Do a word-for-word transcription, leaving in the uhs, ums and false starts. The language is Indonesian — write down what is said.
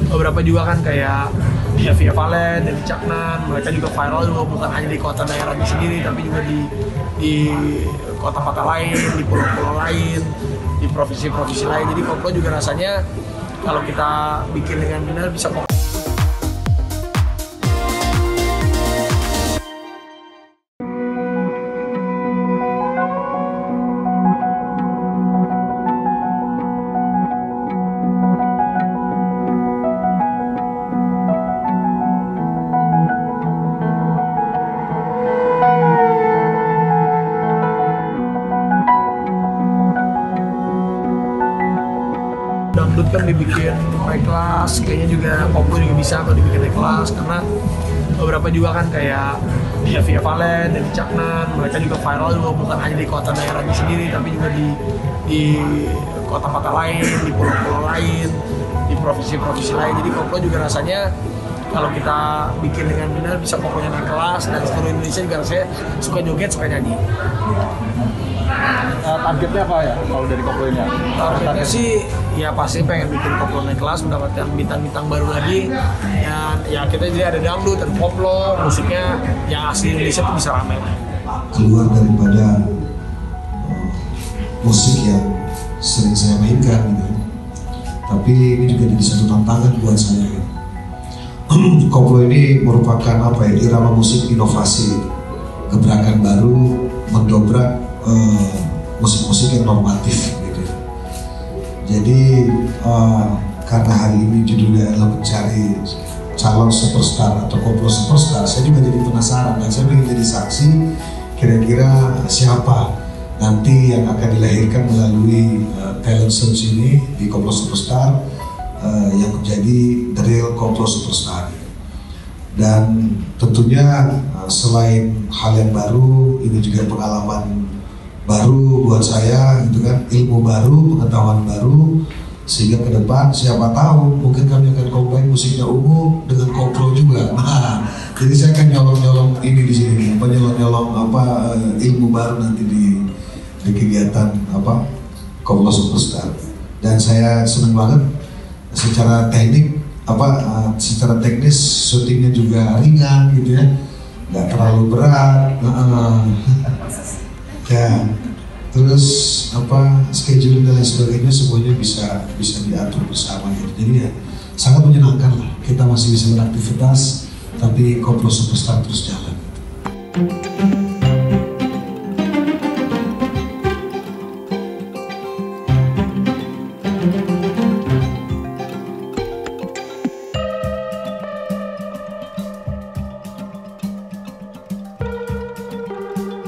beberapa juga kan kayak Via Via Valen, dari Caknan, mereka juga viral juga bukan hanya di kota daerahnya sendiri, tapi juga di di kota-kota lain, di pulau-pulau lain, di provinsi-provinsi lain. Jadi koplo juga rasanya kalau kita bikin dengan benar bisa kok. Dangdut kan dibikin naik kelas, kayaknya juga koplo juga bisa kalau dibikin naik kelas, karena beberapa juga kan kayak Via Via Valen, dari Caknan, mereka juga viral juga bukan hanya di kota daerahnya sendiri, tapi juga di di kota-kota lain, di pulau-pulau lain, di provinsi-provinsi lain. Jadi koplo juga rasanya kalau kita bikin dengan benar bisa pokoknya naik kelas, dan seluruh Indonesia juga rasanya suka joget, suka nyanyi. Uh, targetnya apa ya kalau dari koplo ini? Targetnya sih ya pasti pengen bikin koplo naik kelas, mendapatkan bintang-bintang baru lagi, dan ya kita jadi ada dangdut, ada koplo, musiknya yang asli Indonesia tuh bisa ramai lah. Keluar daripada uh, musik yang sering saya mainkan gitu, tapi ini juga jadi satu tantangan buat saya gitu. Koplo ini merupakan apa ya, irama musik inovasi, gebrakan baru, mendobrak musik-musik uh, yang normatif gitu. Jadi uh, karena hari ini judulnya adalah mencari calon superstar atau koplo superstar, saya juga jadi penasaran dan saya ingin jadi saksi kira-kira siapa nanti yang akan dilahirkan melalui uh, talent search ini di Koplo Superstar uh, yang menjadi the real koplo superstar. Dan tentunya uh, selain hal yang baru, ini juga pengalaman baru buat saya gitu kan, ilmu baru, pengetahuan baru, sehingga ke depan siapa tahu mungkin kami akan combine musiknya Ungu dengan koplo juga. Nah, jadi saya akan nyolong-nyolong ini di sini, apa nyolong-nyolong apa ilmu baru nanti di, di kegiatan apa Koplo Superstar. Dan saya senang banget secara teknik apa secara teknis syutingnya juga ringan gitu ya, nggak terlalu berat. Ya, terus apa scheduling dan lain sebagainya semuanya bisa bisa diatur bersama gitu. Jadi ya sangat menyenangkan lah, kita masih bisa beraktivitas tapi Koplo Superstar terus jalan.